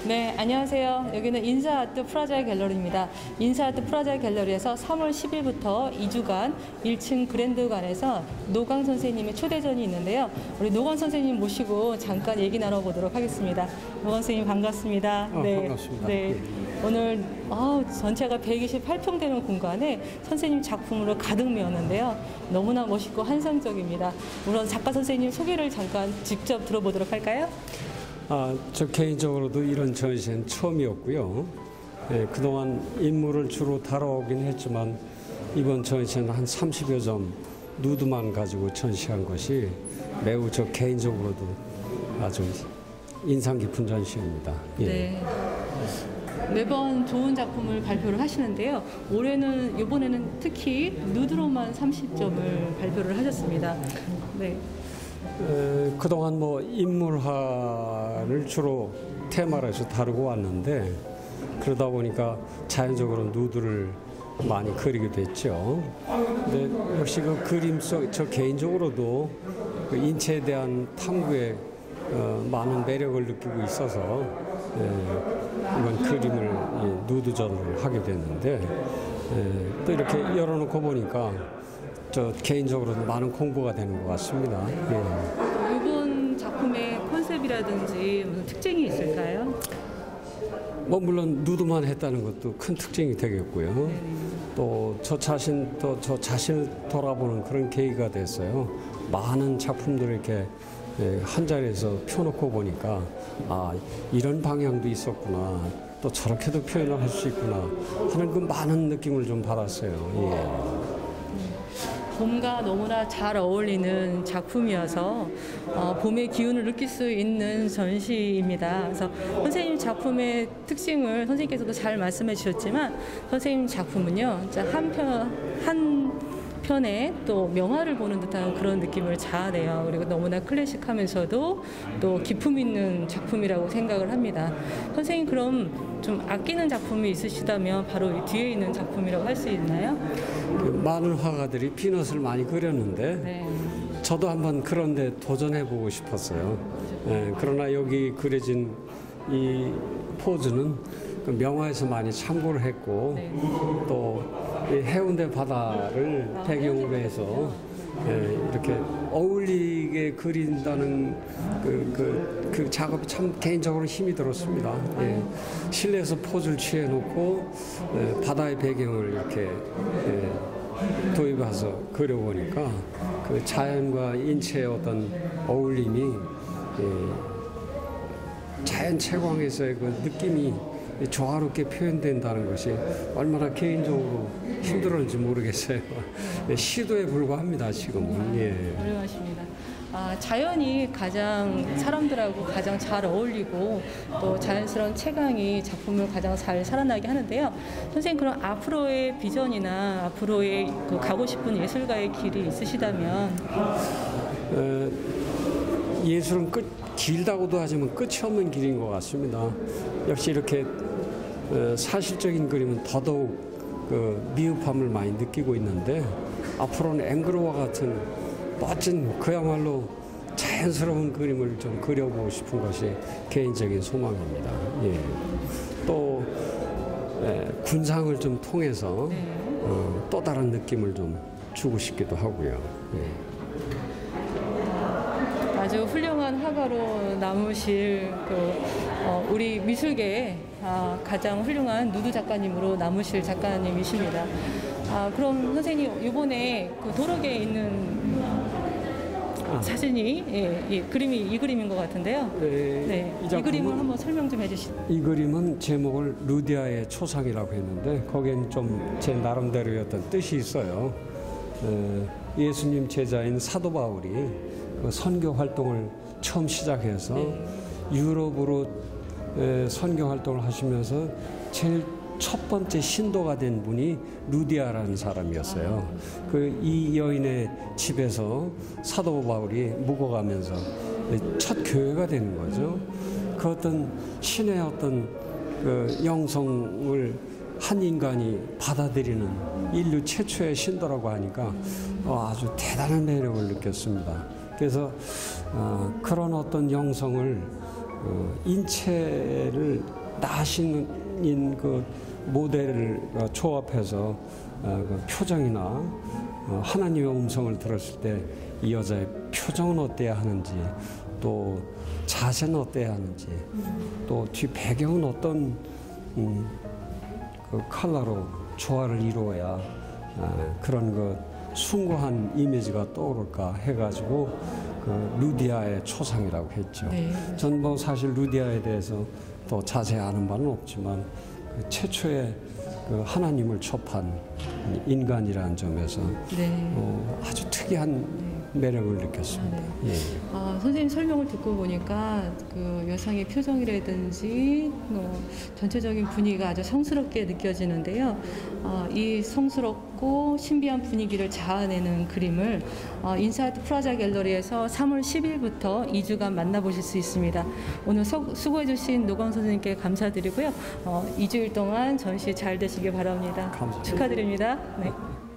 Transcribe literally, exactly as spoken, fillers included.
네, 안녕하세요. 여기는 인사아트 프라자 갤러리입니다. 인사아트 프라자 갤러리에서 삼월 십일부터 이 주간 일 층 그랜드관에서 노광 선생님의 초대전이 있는데요. 우리 노광 선생님 모시고 잠깐 얘기 나눠보도록 하겠습니다. 노광 선생님 반갑습니다. 어, 네, 반갑습니다. 네, 오늘 어, 전체가 백이십팔 평 되는 공간에 선생님 작품으로 가득 메웠는데요. 너무나 멋있고 환상적입니다. 우선 작가 선생님 소개를 잠깐 직접 들어보도록 할까요? 아, 저 개인적으로도 이런 전시는 처음이었고요. 예, 그동안 인물을 주로 다뤄오긴 했지만 이번 전시는 한 삼십여 점 누드만 가지고 전시한 것이 매우 저 개인적으로도 아주 인상 깊은 전시입니다. 예. 네. 매번 좋은 작품을 발표를 하시는데요. 올해는 이번에는 특히 누드로만 삼십 점을 발표를 하셨습니다. 네. 에, 그동안 뭐 인물화를 주로 테마로 해서 다루고 왔는데 그러다 보니까 자연적으로 누드를 많이 그리게 됐죠. 근데 역시 그 그림 속, 저 개인적으로도 그 인체에 대한 탐구에 어, 많은 매력을 느끼고 있어서 에, 이번 그림을 이 누드전을 하게 됐는데 에, 또 이렇게 열어놓고 보니까 저 개인적으로도 많은 공부가 되는 것 같습니다. 예. 이번 작품의 컨셉이라든지 무슨 특징이 있을까요? 뭐 물론 누드만 했다는 것도 큰 특징이 되겠고요. 네. 또 저 자신 또 저 자신을 돌아보는 그런 계기가 됐어요. 많은 작품들을 이렇게 한 자리에서 펴놓고 보니까 아 이런 방향도 있었구나. 또 저렇게도 표현을 할 수 있구나 하는 그 많은 느낌을 좀 받았어요. 예. 봄과 너무나 잘 어울리는 작품이어서 어, 봄의 기운을 느낄 수 있는 전시입니다. 그래서 선생님 작품의 특징을 선생님께서도 잘 말씀해 주셨지만 선생님 작품은요, 한편 한 편에 또 명화를 보는 듯한 그런 느낌을 자아내요. 그리고 너무나 클래식하면서도 또 기품 있는 작품이라고 생각을 합니다. 선생님 그럼 좀 아끼는 작품이 있으시다면 바로 이 뒤에 있는 작품이라고 할 수 있나요? 그 많은 화가들이 피넛을 많이 그렸는데 네. 저도 한번 그런데 도전해보고 싶었어요. 예, 그러나 여기 그려진 이 포즈는 그 명화에서 많이 참고를 했고 네. 또 이 해운대 바다를 아, 배경으로 해서 예, 이렇게 어울리게 그린다는 그, 그, 그 작업이 참 개인적으로 힘이 들었습니다. 예, 실내에서 포즈를 취해놓고 예, 바다의 배경을 이렇게 예, 도입해서 그려보니까 그 자연과 인체의 어떤 어울림이 예, 자연 채광에서의 그 느낌이 조화롭게 표현된다는 것이 얼마나 개인적으로 힘들었는지 모르겠어요. 시도에 불과합니다, 지금은. 예. 훌륭하십니다. 아, 자연이 가장 사람들하고 가장 잘 어울리고 또 자연스러운 채광이 작품을 가장 잘 살아나게 하는데요. 선생님 그럼 앞으로의 비전이나 앞으로의 그 가고 싶은 예술가의 길이 있으시다면? 에, 예술은 끝, 길다고도 하지만 끝이 없는 길인 것 같습니다. 역시 이렇게 에, 사실적인 그림은 더더욱 그 미흡함을 많이 느끼고 있는데 앞으로는 앵그로와 같은 멋진 그야말로 자연스러운 그림을 좀 그려보고 싶은 것이 개인적인 소망입니다. 예. 또 에, 군상을 좀 통해서 네. 어, 또 다른 느낌을 좀 주고 싶기도 하고요. 예. 아주 훌륭한 화가로 남으실 그 어, 우리 미술계의 아, 가장 훌륭한 누드 작가님으로 남으실 작가님이십니다. 아, 그럼 선생님 이번에 그 도로계에 있는 아. 사진이 예, 예, 그림이 이 그림인 것 같은데요. 네, 네, 이 이, 작품은- 그림을 한번 설명 좀 해주시죠. 이 그림은 제목을 루디아의 초상이라고 했는데 거기엔 좀 제 나름대로의 어떤 뜻이 있어요. 에, 예수님 제자인 사도 바울이 그 선교 활동을 처음 시작해서 네. 유럽으로 에, 선교 활동을 하시면서 제일 첫 번째 신도가 된 분이 루디아라는 사람이었어요. 그 이 여인의 집에서 사도 바울이 묵어가면서 첫 교회가 되는 거죠. 그 어떤 신의 어떤 그 영성을 한 인간이 받아들이는 인류 최초의 신도라고 하니까 어, 아주 대단한 매력을 느꼈습니다. 그래서 어, 그런 어떤 영성을 어, 인체를 나신 그 모델을 조합해서 어, 그 표정이나 어, 하나님의 음성을 들었을 때 이 여자의 표정은 어때야 하는지, 또 자세는 어때야 하는지, 또 뒤 배경은 어떤 음, 그 컬러로 조화를 이루어야 아, 그런 그 숭고한 이미지가 떠오를까 해가지고 그 루디아의 초상이라고 했죠. 네. 전 뭐 사실 루디아에 대해서 더 자세히 아는 바는 없지만 그 최초의 그 하나님을 접한 인간이라는 점에서 네. 어, 아주 특이한 매력을 느꼈습니다. 아, 예. 아, 선생님 설명을 듣고 보니까 그 여성의 표정이라든지 뭐 전체적인 분위기가 아주 성스럽게 느껴지는데요. 어, 이 성스럽고 신비한 분위기를 자아내는 그림을 어, 인사이트 프라자 갤러리에서 삼월 십일부터 이 주간 만나보실 수 있습니다. 오늘 서, 수고해주신 노광 선생님께 감사드리고요. 어, 이 주일 동안 전시 잘 되시길 바랍니다. 감사합니다. 축하드립니다. 네.